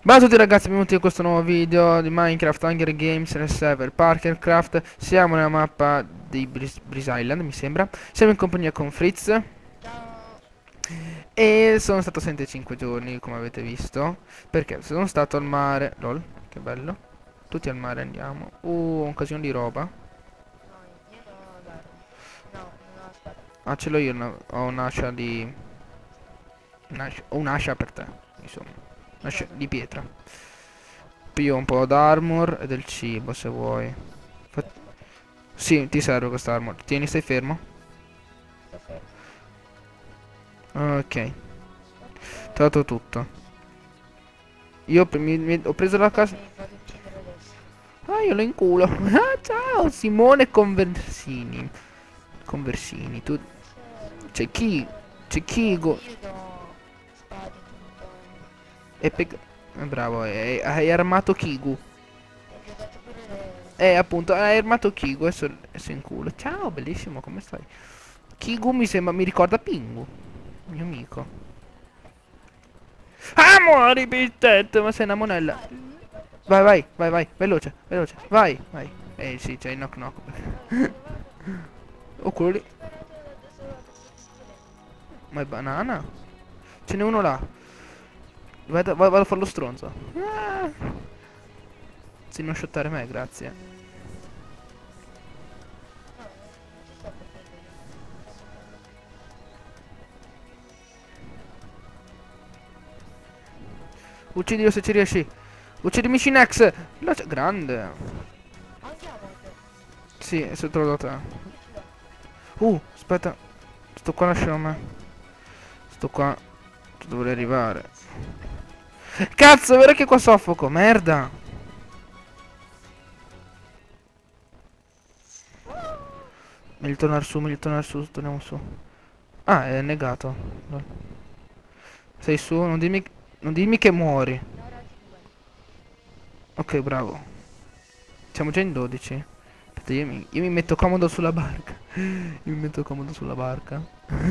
Ciao a tutti ragazzi, benvenuti in questo nuovo video di Minecraft Hunger Games nel server Parkercraft. Siamo nella mappa di Breeze Island, mi sembra. Siamo in compagnia con Fritz. Ciao. E sono stato assente 5 giorni, come avete visto. Perché sono stato al mare. Lol, che bello. Tutti al mare andiamo. Un casino di roba. No, io ho l'arma. No, non ho la spada. Ah, ce l'ho io, ho un'ascia di... Ho un'ascia per te, insomma. Un'ascia Cosa? di pietra. Poi io ho un po' d'armor e del cibo, se vuoi. Cosa? Sì, ti serve quest'armor. Tieni, stai fermo. Sto fermo. Ok, Ok. ti ho dato tutto. Io ho preso la casa. Mi vado a uccidere adesso. Ah, io lo inculo. Ah, ciao, Simone Conversini. Conversini, tu. Buonasera. C'è chi? C'è Niente, Kigo. io do spade tutto. E bravo, hai armato Kigu. E vi ho dato pure le... Appunto, hai armato Kigu. Adesso in culo. Ciao, bellissimo, come stai? Kigu mi sembra, mi ricorda Pingu. Mio amico. Ah, muori, pittet, ma sei una monella. Ah, Vai, vai, vai, vai, veloce, veloce, vai, vai. Sì, c'è il knock knock. Oh, quello lì. adesso vado. Ma è banana? Ce n'è uno là. Vado a fare lo stronzo. Ah. Sì, non shottare me, grazie. No, non ci sto per quello io. Uccidilo se ci riesci. Uccidimi Shinex. Grande. Andiamo. Sì, è sotto la te. Io ce l'ho. Aspetta. Sto qua, lascialo a me. Sto qua. Dovrei arrivare. Cazzo, è vero che qua soffoco. Merda. Meglio tornare su, meglio tornare su. Torniamo su. Ah, è negato. No. Sei su, non dimmi che muori. Ne ho raggi due. Ok, bravo. Siamo già in 12. Aspetta, io mi metto comodo sulla barca. Io mi metto comodo sulla barca.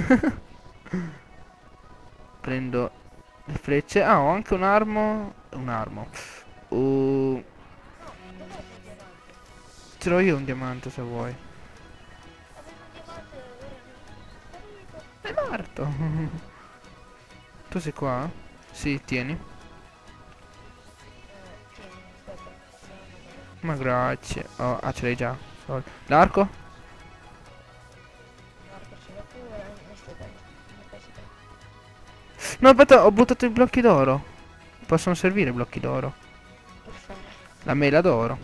Prendo le frecce. Ah, ho anche un armo. Un armo. Uh, No, dov'è il diamante? Ce l'ho io un diamante se vuoi. Avevo un diamante, ora è sparito. È morto. Tu sei qua? Sì, tieni. Tieni, aspetta. No, Ma grazie. Oh, ah, ce l'hai già. L'arco? l'arco ce l'ho pure, aspetta, ne pesi tre. No, aspetta, ho buttato i blocchi d'oro. Possono servire i blocchi d'oro. Per fare. La mela d'oro.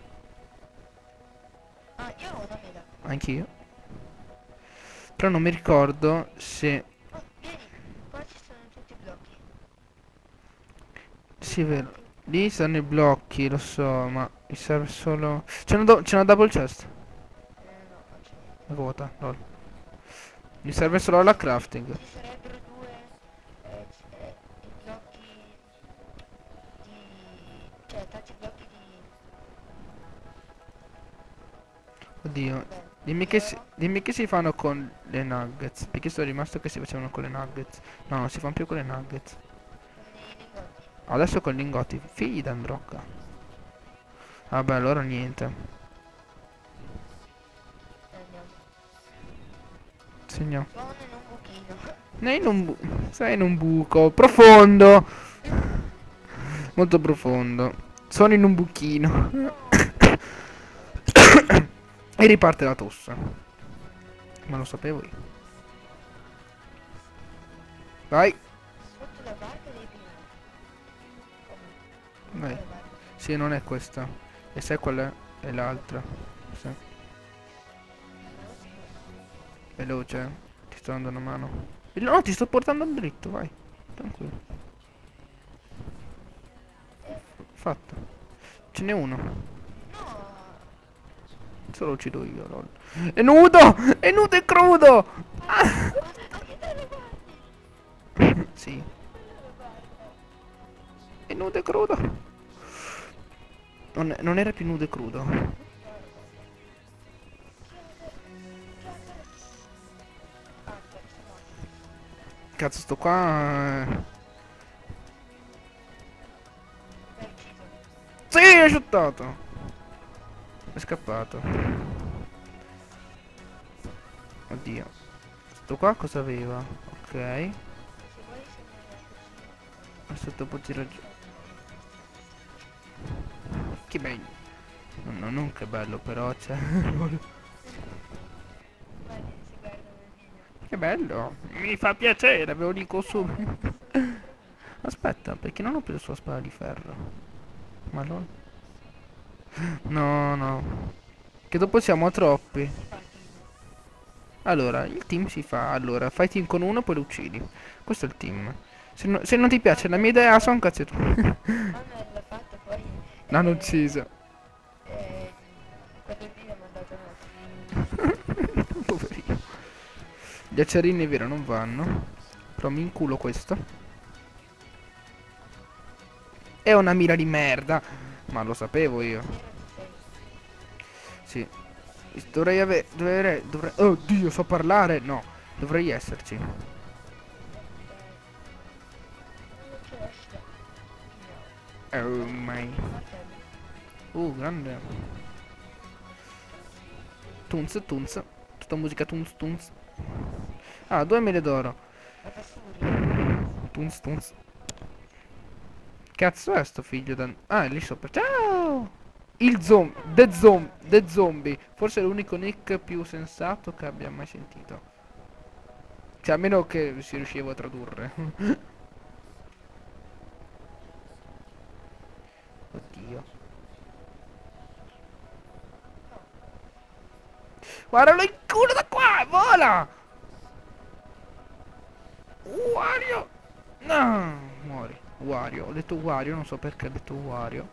Ah, io ho una mela. Anch'io. Però non mi ricordo se... Oh, vieni, qua ci sono tutti i blocchi. Sì, è vero. Infatti, Lì stanno i blocchi, lo so, ma mi serve solo... c'è una double chest. no, non ce n'è. È vuota, lol. Mi serve solo la crafting. Ci sarebbero due i blocchi di... cioè tanti blocchi di... Oddio. vabbè, di Dimmi che si fanno con le nuggets. Perché sono rimasto che si facevano con le nuggets. No, non si fanno più con le nuggets. con i lingotti. Adesso con gli lingotti. Figli d'Androcca. Vabbè, allora niente. Andiamo. Segno. Sono in un buchino. Sei in un buco. Profondo. Molto profondo. Sono in un buchino. No! E riparte la tosse. Ma lo sapevo io. Vai. Sotto la barca devi prima... come? Vai. Quale barca? Sì, non è questa. E sai qual è? È l'altra. Sì. Veloce. Ti sto dando una mano. No, ti sto portando dritto, vai. Tranquillo. Fatto. Ce n'è uno. No! Se lo uccido io, lol. È nudo! È nudo e crudo! Ah! Basta togliete le guardie! Sì. Togliete le guardie! È nudo e crudo. Non era più nudo e crudo. Ah, ok, sto morto. Cazzo, sto qua. è shottato. È scappato. Oddio. Sto qua cosa aveva? Ok. Se vuoi segnare Adesso dopo tiro giù. Che bello. No, non che bello però, cioè. guarda, si guarda nel video. Che bello. Mi fa piacere, ve lo dico subito. Aspetta, perché non ho preso la spada di ferro? Ma non... No, no. Che dopo siamo troppi. Allora, il team si fa. Allora, fai team con uno, poi lo uccidi. Questo è il team. Se non ti piace la mia idea, sono cazzi tu. Quando l'ha fatto poi... L'hanno ucciso. Quello lì l'ha mandato no. Poverino. Gli acciarini è vero, non vanno. Però mi inculo questo. È una mira di merda. Ma lo sapevo io. Sì. Dovrei... Oh Dio, so parlare? No. Dovrei esserci. Oh my. Grande. Tunz, tunz. Tutta musica tunz, tunz. Ah, 2 mele d'oro. Tunz, tunz. Cazzo è sto figlio da... Ah, è lì sopra. Ciao! Il zombie. The zombie. Forse è l'unico nick più sensato che abbia mai sentito. Cioè, a meno che si riusciva a tradurre. Oddio. Guardalo in culo da qua! Vola! Wario! No! Muori. Wario. Ho detto Wario, non so perché ho detto Wario.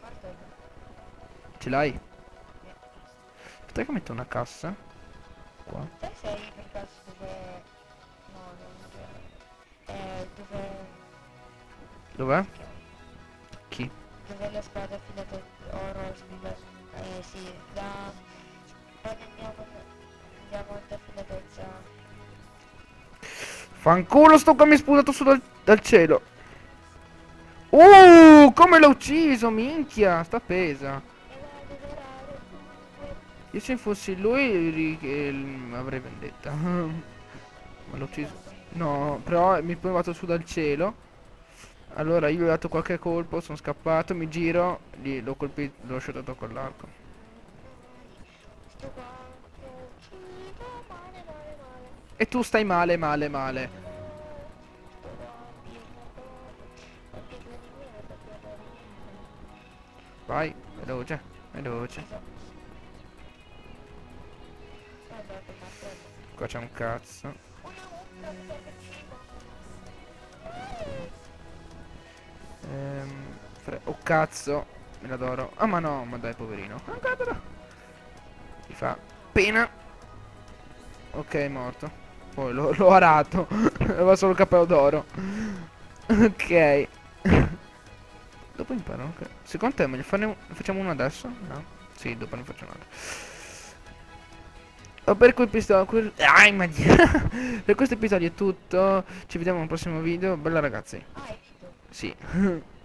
Ce l'hai? Aspetta che metto una cassa. Qua. Te sei per caso dove... No, non dove... Dov'è? Chi? Dove la spada affilata oro sì, da... Poi andiamo ad affilatezza. Fanculo sto che mi è sputato su dal cielo. Come l'ho ucciso, minchia, sta pesa. Io se fossi lui avrei vendetta. Ma l'ho ucciso. No, però mi è provato su dal cielo. Allora io gli ho dato qualche colpo, sono scappato, mi giro, lì l'ho colpito, l'ho shottato con l'arco. Sto qua, lo uccido, male, male, male. E tu stai male, male, male. Sto qua, la pietra di merda, quella lì. Vai, veloce, veloce. È andato il martello. Qua c'è un cazzo. Una mucca, Oh cazzo, me l'adoro. Ah ma no, ma dai poverino. Ancora. Mi fa pena. Ok, è morto. Poi l'ho arato. Aveva solo il cappello d'oro. Ok. Dopo imparano che... Secondo te meglio farne facciamo uno adesso? No? Sì, dopo ne faccio un altro. Per quel episodio... Ai, ma... Per questo episodio è tutto. Ci vediamo al prossimo video. Bella ragazzi. Ah, è finito. Sì.